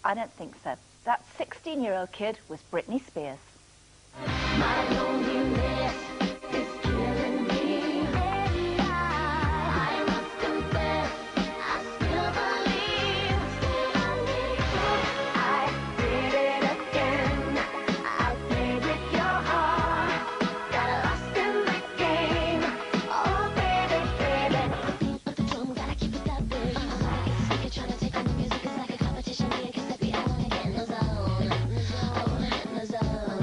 I don't think so. That 16-year-old kid was Britney Spears. My loneliness is killing me. I must confess, I still believe. I did it again. I played with your heart, got lost in the game. Oh baby, baby. But the drum gotta keep it that way. Speaker trying to take on the music is like a competition. Me and Giuseppe, I wanna get in the zone. I wanna get in the zone.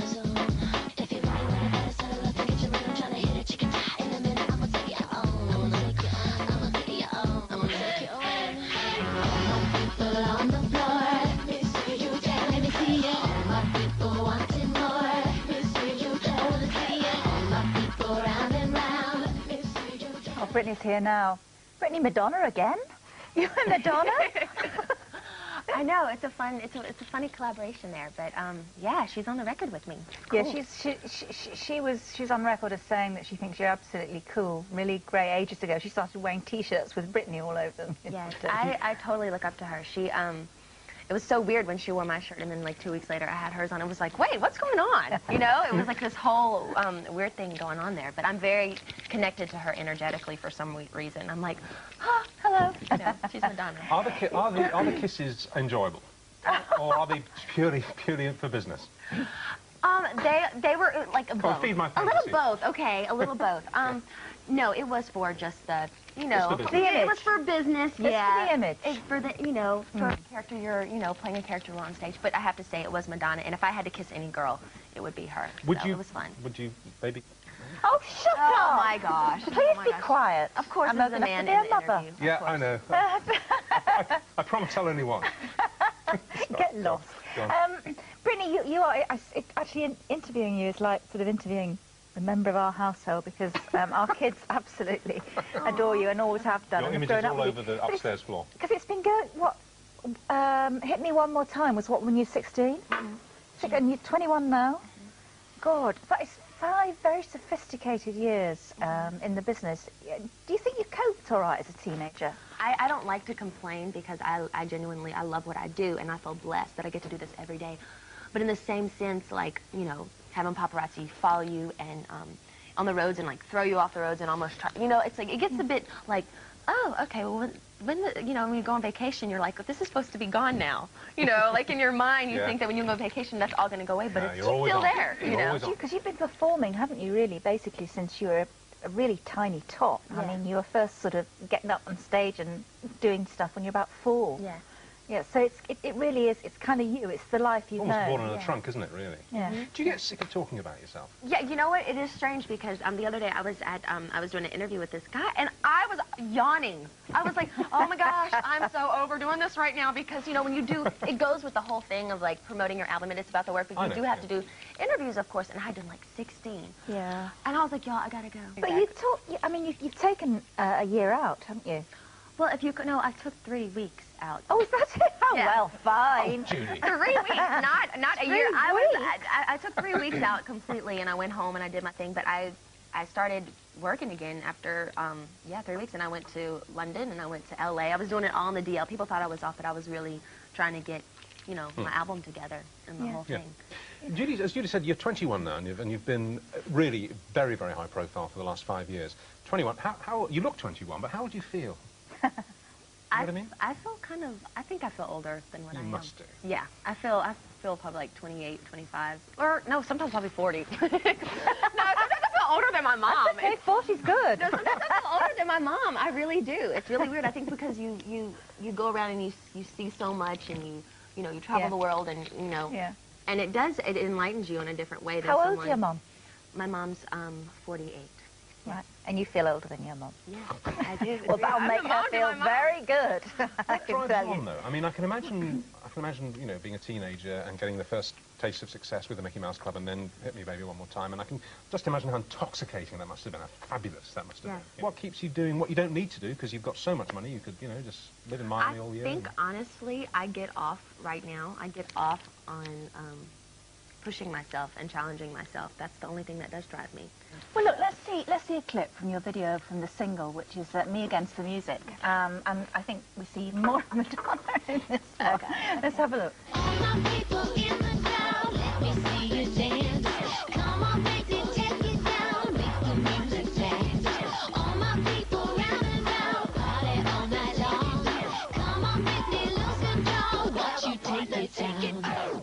Oh, Britney's here now. Britney, Madonna again? You and Madonna? I know, it's a funny collaboration there, but yeah, she's on the record with me. Cool. Yeah, she's on record as saying that she thinks you're absolutely cool. Really great. Ages ago, she started wearing T-shirts with Britney all over them. Yes, I totally look up to her. She it was so weird when she wore my shirt, and then like 2 weeks later I had hers on. It was like, wait, what's going on? You know, it was like this whole weird thing going on there. But I'm very connected to her energetically for some reason. I'm like, oh, hello. You know, she's Madonna. Are the kisses enjoyable, or are they purely for business? They were like a both. Feed my a fantasy. little both. Okay, a little both. No, it was for just the, you know, it was for business. It's for the image. It's for the, you know, for a character. You're, you know, playing a character on stage. But I have to say, it was Madonna, and if I had to kiss any girl, it would be her. Would so you? It was fun. Would you, baby? Oh, shut up! Oh my gosh! Please be quiet. Of course, I'm there's a not man gonna in be the a mother. interview. Yeah, I know. I promise tell anyone. Get lost. Britney, you are actually interviewing you is like sort of interviewing a member of our household, because our kids absolutely adore you and always have done. Your and images grown all up over the upstairs floor. Because it's been going, what, Hit Me One More Time was what, when you were 16? And you're 21 now? God, that is 5 very sophisticated years in the business. Do you think you coped all right as a teenager? I don't like to complain, because I genuinely, I love what I do, and I feel blessed that I get to do this every day. But in the same sense, like, you know, having paparazzi follow you and on the roads and like throw you off the roads and almost try, you know, it's like, it gets a bit like, oh, okay, well, you know, when you go on vacation, you're like, this is supposed to be gone now. You know, like in your mind, you think that when you go on vacation, that's all going to go away, but it's still there, you know. Because you've been performing, haven't you, really, basically, since you were a really tiny tot. Yeah. I mean, you were first sort of getting up on stage and doing stuff when you're about 4. Yeah. Yeah, so it really is, it's kind of you, it's the life you've Almost known. born in a trunk, isn't it, really? Yeah. Do you get sick of talking about yourself? Yeah, you know what? It is strange, because the other day I was at I was doing an interview with this guy, and I was yawning. I was like, oh my gosh, I'm so over doing this right now, because you know, when you do, it goes with the whole thing of like promoting your album, and it's about the work, but you do have to do interviews, of course, and I did like 16. Yeah. And I was like, y'all, I gotta go. But I mean, you've taken a year out, haven't you? Well, if you could, no, I took 3 weeks out. Oh, is that it? Oh, Yeah. well, fine. Oh, Judy. 3 weeks, not a year. 3 I took 3 weeks out completely, and I went home and I did my thing. But I started working again after 3 weeks, and I went to London and I went to LA. I was doing it all on the DL. People thought I was off, but I was really trying to get, you know, my album together and the whole thing. Judy, as Judy said, you're 21 now, and you've been really very, very high profile for the last 5 years. 21. How you look 21, but how would you feel? You know what I mean? I feel kind of, I think I feel older than what I am. You must do. Yeah, I feel probably like 28, 25, or no, sometimes probably 40. No, sometimes I feel older than my mom. Okay, 40's good. No, sometimes I feel older than my mom. I really do. It's really weird. I think because you go around and you see so much, and you know, you travel the world, and you know, and it enlightens you in a different way than How old's your mom? My mom's 48. Right, and you feel older than your mom. Yeah, I do. Well, that'll make her feel very good. I can tell you. Though? I mean, I can imagine, you know, being a teenager and getting the first taste of success with the Mickey Mouse Club, and then Hit Me Baby One More Time, and I can just imagine how intoxicating that must have been, how fabulous that must have been. What keeps you doing what you don't need to do, because you've got so much money, you could, you know, just live in Miami all year? I think, honestly, I get off right now. I get off on pushing myself and challenging myself. That's the only thing that does drive me. Well, look, let's see a clip from your video from the single, which is Me Against the Music. And I think we see more of Madonna in this one. Okay. Let's have a look. All my people in the crowd, let me see you dance. Come on, baby, take it down, make the music dance. All my people round and round, party all night long. Come on, baby, lose control, watch you take it down.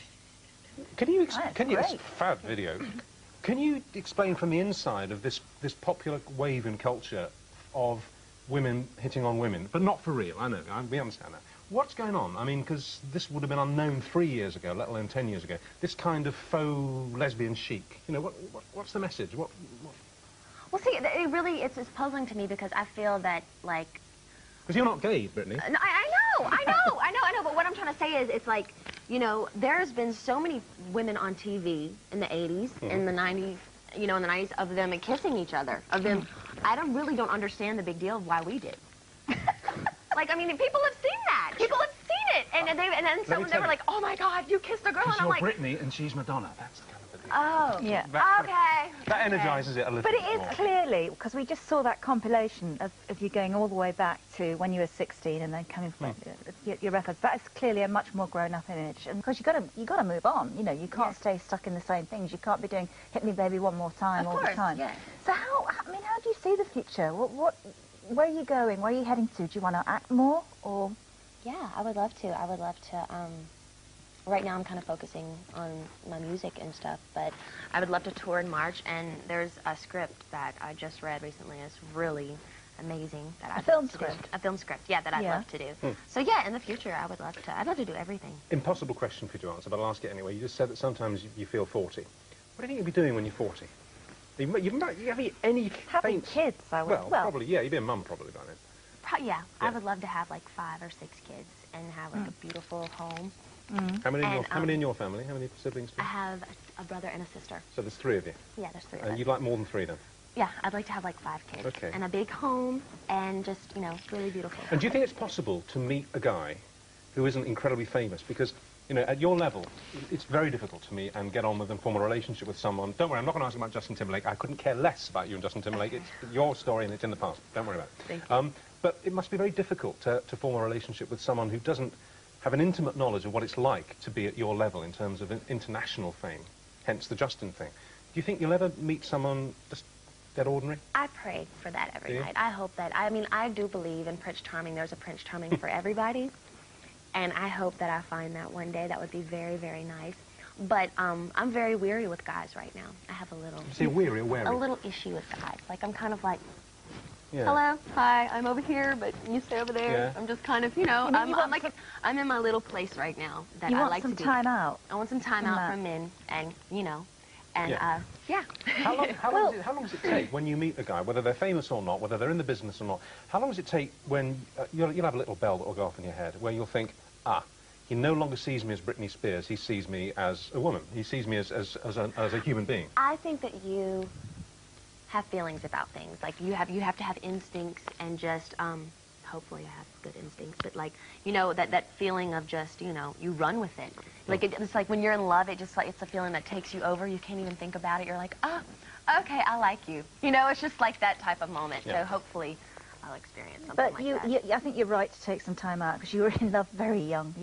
Can you, That's it's a great. fab video. Can you explain from the inside of this popular wave in culture of women hitting on women, but not for real, I know, we understand that. What's going on? I mean, because this would have been unknown 3 years ago, let alone 10 years ago. This kind of faux lesbian chic. You know, what's the message? What? Well, see, it really, it's puzzling to me because I feel that, like... Because you're not gay, Brittany. No, I know, but what I'm trying to say is, it's like, you know, there's been so many women on TV in the 80s, in the 90s, you know, in the 90s, of them kissing each other, of them... I really don't understand the big deal of why we did. Like, I mean, people have seen that. People have seen it. And then someone, they were like, oh my God, you kissed a girl. And I'm like, Brittany and she's Madonna. That's kind of the deal. oh, Yeah. okay. That energises it a little But bit it is more. clearly, because we just saw that compilation of you going all the way back to when you were 16 and then coming from your records. That is clearly a much more grown-up image. And because you got to move on. You know, you can't stay stuck in the same things. You can't be doing "Hit Me, Baby, One More Time" all the time. Yeah. So how do you see the future? Where are you going? Where are you heading to? Do you want to act more or? Yeah, I would love to. I would love to. Right now I'm kind of focusing on my music and stuff, but I would love to tour in March, and there's a script that I just read recently. It's really amazing. A film script? A film script, yeah, that I'd love to do. So yeah, in the future I'd love to do everything. Impossible question for you to answer, but I'll ask it anyway. You just said that sometimes you feel 40. What do you think you'll be doing when you're 40? You have any Having faint... kids, I would. Well, probably, yeah, you'd be a mum probably by then. Yeah, I would love to have like 5 or 6 kids and have like a beautiful home. How many in your family? How many siblings do I you have? have a brother and a sister. So there's 3 of you. Yeah, there's 3 of And us. you'd like more than 3 then? Yeah, I'd like to have like 5 kids. Okay. And a big home and just, you know, really beautiful. And do you think it's possible to meet a guy who isn't incredibly famous? Because, you know, at your level, it's very difficult to meet and get on with and form a relationship with someone. Don't worry, I'm not going to ask about Justin Timberlake. I couldn't care less about you and Justin Timberlake. It's your story and it's in the past. Don't worry about it. Thank you. But it must be very difficult to form a relationship with someone who doesn't have an intimate knowledge of what it's like to be at your level in terms of international fame, hence the Justin thing. Do you think you'll ever meet someone just dead ordinary? I pray for that every Do you? night. I hope that, I mean, I do believe in Prince Charming. There's a Prince Charming for everybody. And I hope that I find that one day. That would be very, very nice. But I'm very weary with guys right now. I have a little... Say weary or wary? A little issue with guys. Like, I'm kind of like, Yeah. hello, hi, I'm over here, but you stay over there. Yeah. I'm just kind of, you know, You want I'm in my little place right now that You I want like some to be. time out. I want some time from out that. from men, and you know, and Yeah. How long does it take when you meet a guy, whether they're famous or not, whether they're in the business or not? How long does it take when you'll have a little bell that will go off in your head where you'll think, he no longer sees me as Britney Spears, he sees me as a woman. He sees me as a human being. I think that you have feelings about things. Like you have to have instincts and just hopefully I have good instincts, but like, you know, that feeling of just, you know, you run with it. Like it's like when you're in love, it's a feeling that takes you over. You can't even think about it. You're like, oh, okay, I like you. You know, it's just like that type of moment. Yeah. So hopefully I'll experience something But like that. I think you're right to take some time out because you were in love very young.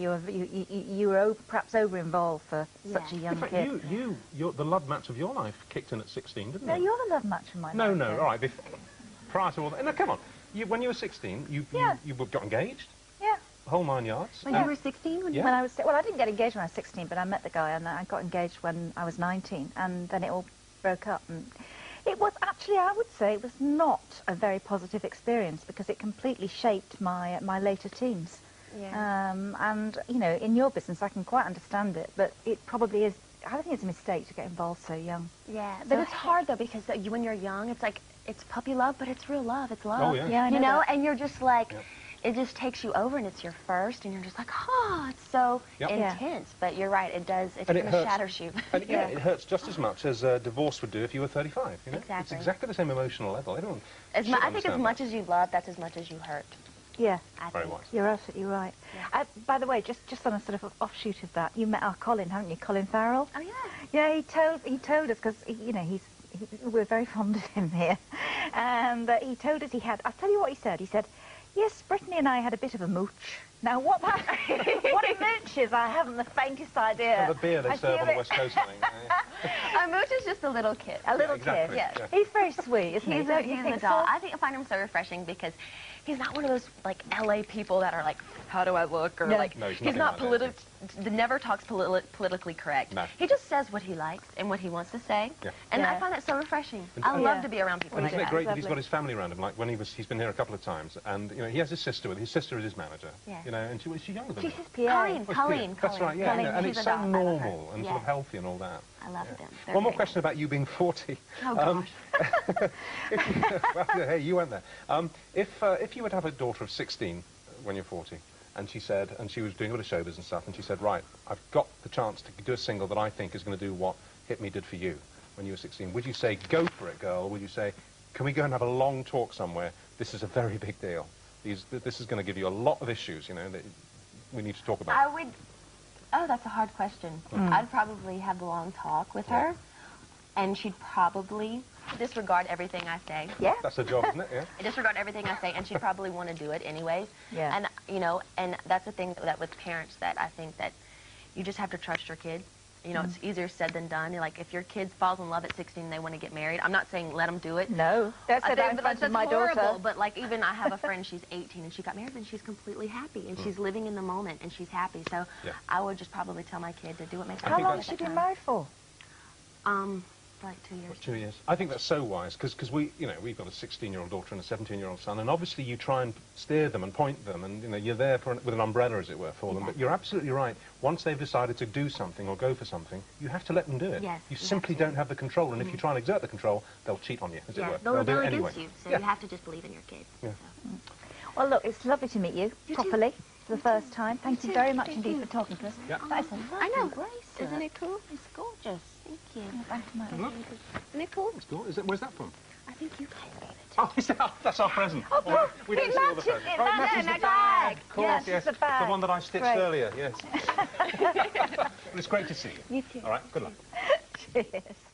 You were perhaps over-involved for such a Yeah. young In fact, kid. the love match of your life kicked in at 16, didn't No, it? you're the love match of my life. No, though. all right. Prior to all that, no, come on. When you were 16, you got engaged, Yeah. the whole 9 yards. When you were 16? Yeah. When I was, well, I didn't get engaged when I was 16, but I met the guy and I got engaged when I was 19, and then it all broke up. And it was actually, I would say, it was not a very positive experience because it completely shaped my later teens. Yeah. And you know, in your business, I can quite understand it, but it probably is. I think it's a mistake to get involved so young. Yeah, but it's hard though because when you're young, it's like it's puppy love, but it's real love. It's love. Oh, yeah. Yeah, I You know know, that. and you're just like, Yep. it just takes you over, and it's your first, and you're just like, oh, it's so Yep. Yeah. intense. But you're right, it does. It And kind it of hurts. shatters you. And it hurts just as much as a divorce would do if you were 35. You know? It's Exactly. exactly the same emotional level. Everyone I should think as understand much that. as you love, that's as much as you hurt. Yeah. I Very think. wise. You're absolutely right. Yeah. By the way, just on a sort of offshoot of that, you met our Colin, haven't you? Colin Farrell. Oh, yeah. Yeah, he told us because you know we're very fond of him here, and he told us he had. I'll tell you what he said. He said, "Yes, Brittany and I had a bit of a mooch." Now, what what a mooch is, I haven't the faintest idea. The beer they I serve feel on the it- West Coast, I think. A mooch is just a little kid. A little exactly, kid. yeah. He's very sweet, isn't he? He's Don't you a think doll. so? I find him so refreshing because he's not one of those like LA people that are like, how do I look? Or No. like, No, he's he's nothing not like that, never talks politically correct. No. He just says what he likes and what he wants to say. Yeah. And Yeah. I find that so refreshing. And- I and- love Yeah. to be around people And like isn't it that. great that he's Lovely. got his family around him? Like when he's been here a couple of times, and you know he has his sister with him. His sister is his manager. Yeah. You know, and she's younger than She's him. his PA. Colleen, Oh, Colleen. That's right, yeah. Colleen, And she's it's a so doll. I love her. normal and sort of Yeah. healthy and all that. I love them. They're One more great. question about you being 40. Oh, gosh. Well, hey, you went there. If you were to have a daughter of 16 when you're 40, and she was doing a bit of showbiz and stuff, and she said, right, I've got the chance to do a single that I think is going to do what Hit Me did for you when you were 16, would you say, go for it, girl? Or would you say, can we go and have a long talk somewhere? This is a very big deal. This is going to give you a lot of issues, you know, that we need to talk about. I would. Oh, that's a hard question. I'd probably have the long talk with her, and she'd probably disregard everything I say. Yeah. That's the job, isn't it? Yeah. Disregard everything I say, and she'd probably want to do it anyways. Yeah. And you know, and that's the thing that with parents that I think that you just have to trust your kid. You know, it's easier said than done. Like if your kid falls in love at 16 and they want to get married, I'm not saying let them do it. No, that's I it. think In but front that's of my horrible. daughter. But like even I have a friend, she's 18 and she got married and she's completely happy and she's living in the moment and she's happy. So Yeah. I would just probably tell my kid to do what makes her How happy long at has she that been time. married for? For like 2 years. 2 years. I think that's so wise because we've got a 16-year-old daughter and a 17-year-old son, and obviously you try and steer them and point them, and you know you're there with an umbrella, as it were, for them. But you're absolutely right. Once they've decided to do something or go for something, you have to let them do it. Yes, you you simply have to. don't have the control, and if you try and exert the control, they'll cheat on you, as it Yeah, were. they'll do rebel it anyway. against you, so Yeah. you have to just believe in your kid. Yeah. So. Well, look, it's lovely to meet you, You too. properly for the first time. Thank you very much Thank indeed you. for talking to us. Yeah. That is a I know. lovely bracelet. Isn't it cool? It's gorgeous. Thank you. Back to my... Look, Isn't it cool? it's cool. Where's that from? I think you guys gave it. Oh, that's our present. Oh, we it don't see all the matches, presents. it Oh, matches the the bag. Of course, Yes, yes. the bag. The one that I stitched Great. earlier, yes. Well, it's great to see you. You too. All right, good luck. Cheers.